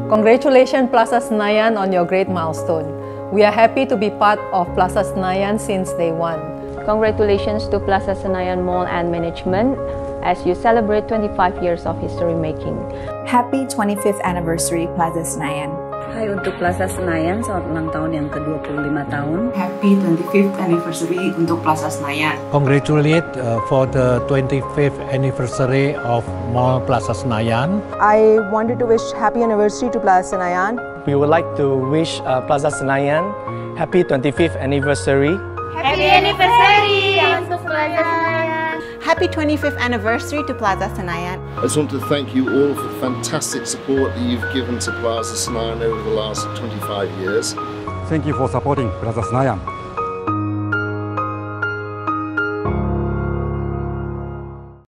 Congratulations Plaza Senayan on your great milestone. We are happy to be part of Plaza Senayan since day one. Congratulations to Plaza Senayan Mall and Management as you celebrate 25 years of history making. Happy 25th anniversary Plaza Senayan. Hai untuk Plaza Senayan, selamat ulang tahun yang ke-25 tahun. Happy 25th anniversary untuk Plaza Senayan. Congratulate for the 25th anniversary of Mall Plaza Senayan. I wanted to wish happy anniversary to Plaza Senayan. We would like to wish Plaza Senayan happy 25th anniversary. Happy anniversary untuk Plaza Senayan. Happy 25th anniversary to Plaza Senayan. I just want to thank you all for the fantastic support that you've given to Plaza Senayan over the last 25 years. Thank you for supporting Plaza Senayan.